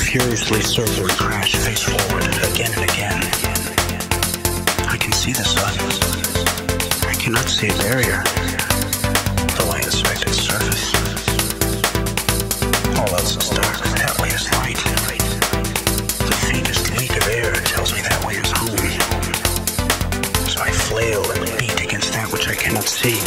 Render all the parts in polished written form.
furiously circle and crash face forward again and again. I can see the sun. I cannot see a barrier, though I inspect its surface. All else is dark, that way is light. The faintest leak of air tells me that way is home. So I flail and beat against that which I cannot see.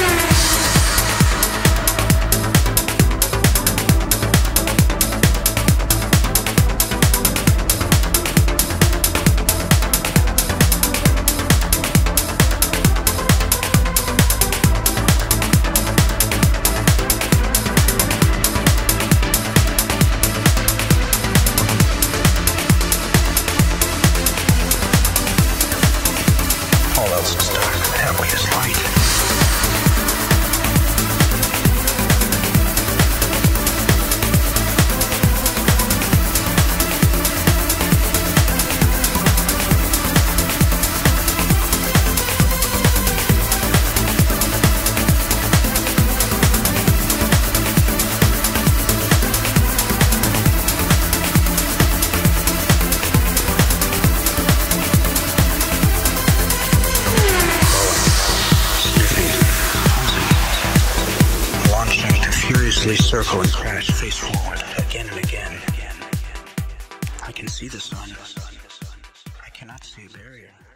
All else is dark, that way is light. Furiously circle and crash face forward again and again. I can see the sun. I cannot see a barrier.